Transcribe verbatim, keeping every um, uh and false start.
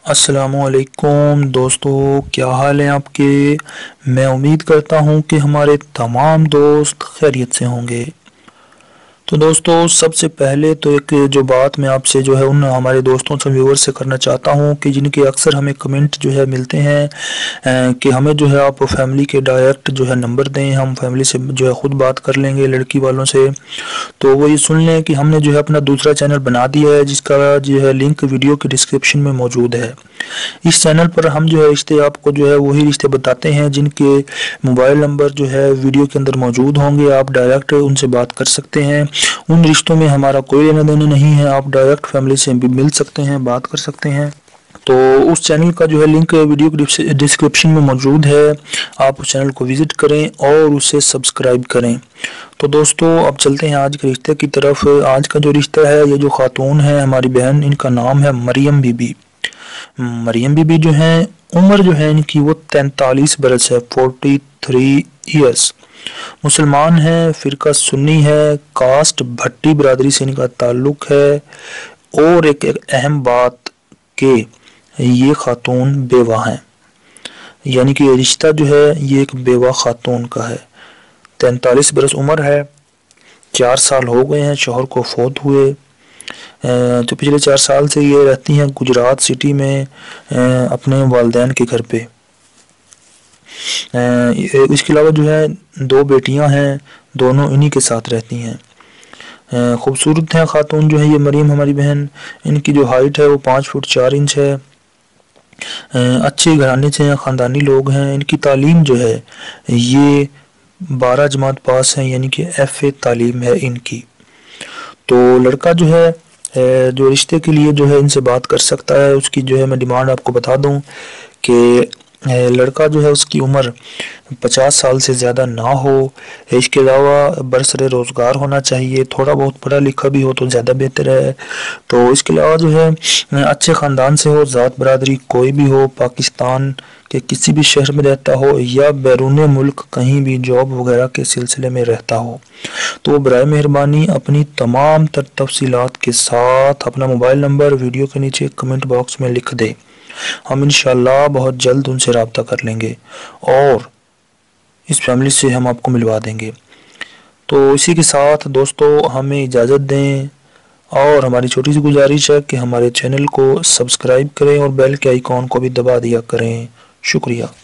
السلام علیکم دوستو، کیا حال ہیں آپ کے؟ میں امید کرتا ہوں کہ ہمارے تمام دوست خیریت سے ہوں گے۔ تو دوستو، سب سے پہلے تو ایک جو بات میں آپ سے جو ہے ان ہمارے دوستوں سے ویور سے کرنا چاہتا ہوں کہ جن کے اکثر ہمیں کمنٹ جو ہے ملتے ہیں کہ ہمیں جو ہے آپ فیملی کے ڈائریکٹ جو ہے نمبر دیں، ہم فیملی سے جو ہے خود بات کر لیں گے لڑکی والوں سے۔ تو وہ یہ سن لیں کہ ہم نے جو ہے اپنا دوسرا چینل بنا دیا ہے، جس کا جو ہے لنک ویڈیو کے ڈسکرپشن میں موجود ہے۔ اس چینل پر ہم جو ہے رشتے آپ کو جو ہے وہی رشتے بتاتے ہیں جن کے موبائل نمبر جو ہے ویڈیو کے اندر موجود ہوں گے، آپ ڈائریکٹ ان سے بات کر سکتے ہیں۔ ان رشتوں میں ہمارا کوئی لینا دینا نہیں ہے، آپ ڈائریکٹ فیملی سے بھی مل سکتے ہیں، بات کر سکتے ہیں۔ تو اس چینل کا جو ہے لنک ویڈیو کے ڈسکرپشن میں موجود ہے، آپ اس چینل کو وزٹ کریں اور اسے سبسکرائب کریں۔ تو دوستو، اب چلتے ہیں آج کے رشتے کی طرف۔ آج کا جو رشتہ ہے، یہ جو خاتون ہے ہماری بہن، ان کا نام ہے مریم بی بی۔ مریم بی بی جو ہیں، عمر جو ہے ان کی وہ تینتالیس برس ہے، فورٹی تھری ایئرس۔ مسلمان ہیں، فرقہ سنی ہے، کاسٹ بھٹی برادری سے ان کا تعلق ہے۔ اور ایک اہم بات کہ یہ خاتون بیوہ ہیں، یعنی کہ یہ رشتہ جو ہے یہ ایک بیوہ خاتون کا ہے۔ تینتالیس برس عمر ہے، چار سال ہو گئے ہیں شوہر کو فوت ہوئے۔ تو پچھلے چار سال سے یہ رہتی ہیں گجرات سٹی میں اپنے والدین کے گھر پہ۔ اس کے علاوہ جو ہے دو بیٹیاں ہیں، دونوں انہی کے ساتھ رہتی ہیں۔ خوبصورت ہیں خاتون جو ہے یہ مریم ہماری بہن۔ ان کی جو ہائٹ ہے وہ پانچ فٹ چار انچ ہے۔ اچھے گھرانے سے ہیں، خاندانی لوگ ہیں۔ ان کی تعلیم جو ہے یہ بارہ جماعت پاس ہیں، یعنی کہ ایف اے تعلیم ہے ان کی۔ تو لڑکا جو ہے جو رشتے کے لیے جو ہے ان سے بات کر سکتا ہے، اس کی جو ہے میں ڈیمانڈ آپ کو بتا دوں کہ لڑکا جو ہے اس کی عمر پچاس سال سے زیادہ نہ ہو۔ اس کے علاوہ برسر روزگار ہونا چاہیے، تھوڑا بہت پڑھا لکھا بھی ہو تو زیادہ بہتر ہے۔ تو اس کے علاوہ جو ہے اچھے خاندان سے ہو، ذات برادری کوئی بھی ہو، پاکستان کے کسی بھی شہر میں رہتا ہو یا بیرون ملک کہیں بھی جاب وغیرہ کے سلسلے میں رہتا ہو، تو برائے مہربانی اپنی تمام تر تفصیلات کے ساتھ اپنا موبائل نمبر ویڈیو کے نیچے کمنٹ باکس میں لکھ دے۔ ہم انشاءاللہ بہت جلد ان سے رابطہ کر لیں گے اور اس فیملی سے ہم آپ کو ملوا دیں گے۔ تو اسی کے ساتھ دوستو ہمیں اجازت دیں، اور ہماری چھوٹی سی گزارش ہے کہ ہمارے چینل کو سبسکرائب کریں اور بیل کے آئیکن کو بھی دبا دیا کریں۔ شکریہ۔